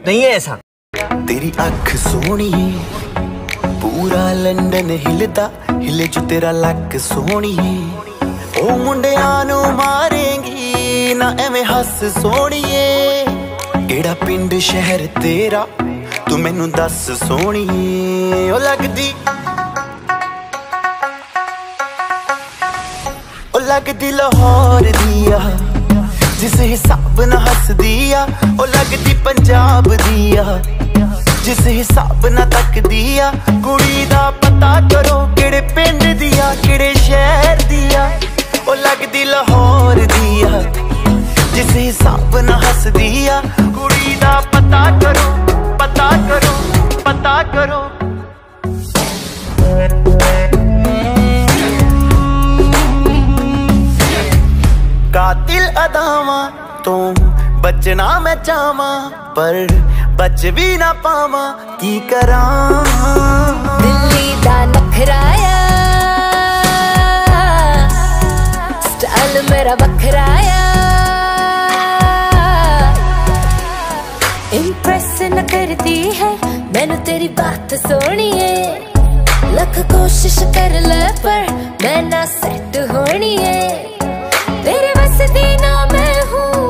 नहीं है ऐसा। तेरी अख सोनी पूरा लंडन हिलदा, हिले जो तेरा लक सोनी। ओ मुंडिया नू मारेंगी ना एवें हस सोनिए। केड़ा पिंड शहर तेरा तू मैनू दस सोनिए। ओ लगदी लाहौर दिया जिस हिसाब ना हस दिया। ओ लगदी पंजाब दिया जिस हिसाब ना तक दिया। कुड़ी दा पता करो केड़े पिंड दिया केड़े शहर दिया। ओ लगदी लाहौर दिया जिस हिसाब ना हस दिया। कुड़ी दा पता करो पता करो पता करो। कातिल अदावां तो बचना मैं चाहवां पर बच भी ना पावां की करां। दिल्ली दा नखराया स्टाइल मेरा बखराया। इम्प्रेस न करती है मैनू तेरी बात सोनी है। लख कोशिश कर ले पर मैं ना सेट होनी है। तेरे बस दी ना मैं हूँ,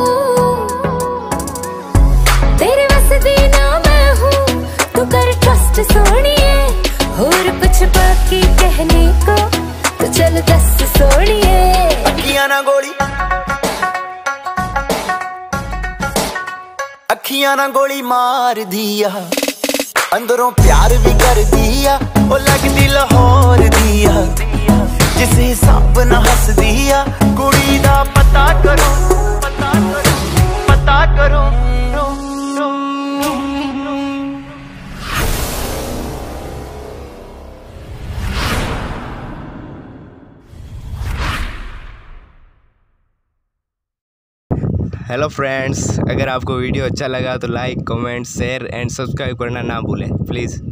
तेरे बस दी ना मैं हूँ। तू कर ट्रस्ट सोनिए। और कुछ बाकी कहने को तो चल दस सोनिए। अखियां ना गोली अखियां ना गोली मार दिया। अंदरों प्यार भी कर दिया। ओ लगदी लाहौर दिया जिस हिसाब ना हस दिया। कुड़ी दा पता करो पता करो पता करो। हेलो फ्रेंड्स, अगर आपको वीडियो अच्छा लगा तो like comment share and subscribe करना ना भूलें प्लीज़।